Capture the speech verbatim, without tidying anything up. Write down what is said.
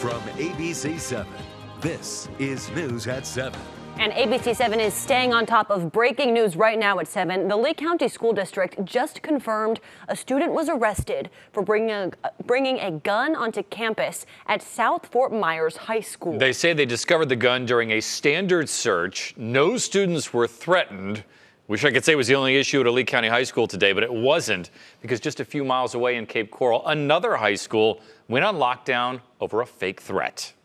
From A B C seven, this is News at seven. And A B C seven is staying on top of breaking news right now at seven. The Lee County School District just confirmed a student was arrested for bringing a, bringing a gun onto campus at South Fort Myers High School. They say they discovered the gun during a standard search. No students were threatened. Wish I could say it was the only issue at a Lee County high school today, but it wasn't, because just a few miles away in Cape Coral, another high school went on lockdown over a fake threat.